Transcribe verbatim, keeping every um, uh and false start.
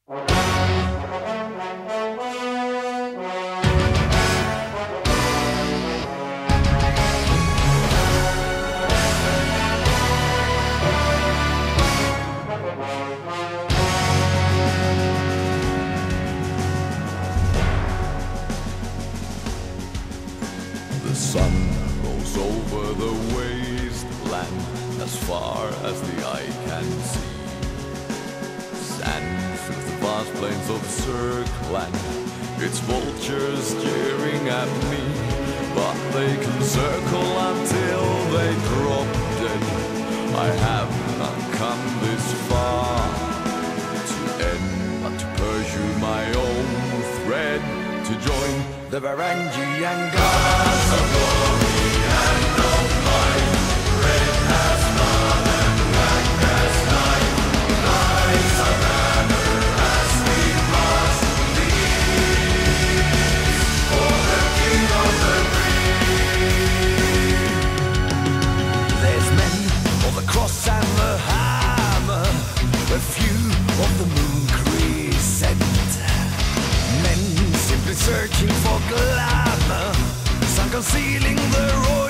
The sun rolls over the wasteland as far as the eye can see. Sand fills the vast plains of Circland, its vultures jeering at me. But they can circle until they drop dead. I have not come this far to end, but to pursue my own thread, to join the Varangian gods of glory and of light. Red as blood and black as night, lights our banner as we march the east for the King of the Green. There's men of the cross and the hammer, a few of the moon crescent, men simply searching for glamour, some concealing the royal